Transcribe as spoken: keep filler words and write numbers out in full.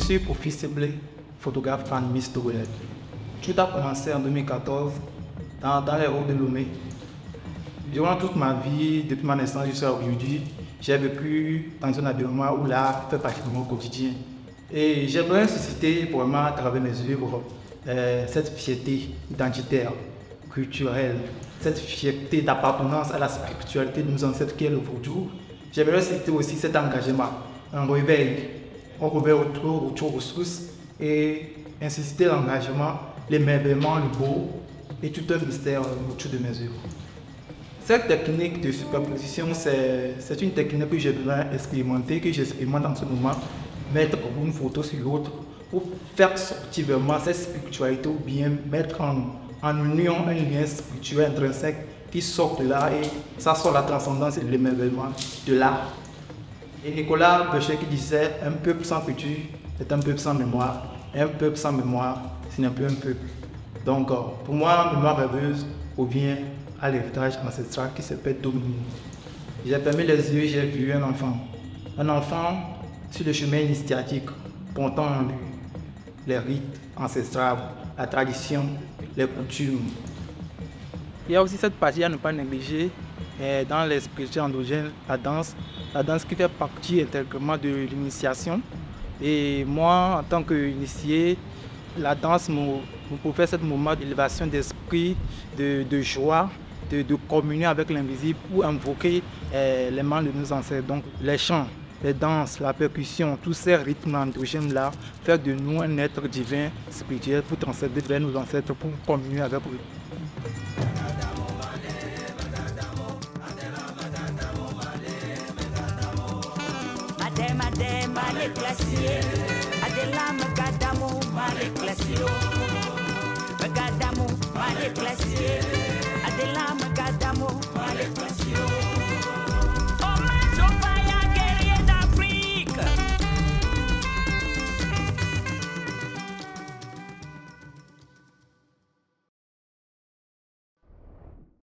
suis profil ciblé, photographe animiste relais. Tout a commencé en deux mille quatorze dans, dans les Hauts de Lomé. Durant toute ma vie, depuis ma naissance jusqu'à aujourd'hui, j'ai vécu dans un environnement où l'art fait partie de mon quotidien. Et j'aimerais susciter vraiment à travers mes œuvres euh, cette fierté identitaire, culturelle, cette fierté d'appartenance à la spiritualité de nos ancêtres qui est le vaudou. J'aimerais citer aussi cet engagement, un réveil, un réveil autour, autour aux sources et insister l'engagement, l'émerveillement, le beau et tout un mystère autour de mes œuvres. Cette technique de superposition, c'est une technique que j'ai besoin d'expérimenter, que j'expérimente en ce moment, mettre une photo sur l'autre pour faire sortir vraiment cette spiritualité ou bien mettre en, en union un lien spirituel intrinsèque qui sort de là et ça sort la transcendance et l'émerveillement de l'art. Et Nicolas Beuchet qui disait un peuple sans culture est un peuple sans mémoire, et un peuple sans mémoire, ce n'est plus un peuple. Donc pour moi, mémoire rêveuse revient à l'héritage ancestral qui s'appelle Dominique. J'ai fermé les yeux et j'ai vu un enfant. Un enfant sur le chemin initiatique, portant en lui les rites ancestrales, la tradition, les coutumes. Il y a aussi cette partie à ne pas négliger dans les spiritualités endogènes, la danse. La danse qui fait partie intégralement de l'initiation. Et moi, en tant qu'initié, la danse me, me profère ce moment d'élévation d'esprit, de, de joie, de, de communion avec l'invisible pour invoquer eh, les mains de nos ancêtres. Donc les chants, les danses, la percussion, tous ces rythmes endogènes-là, faire de nous un être divin, spirituel, pour transcender vers nos ancêtres, pour communier avec eux. Madame, madame, les glaciers, Adela, Magadamo.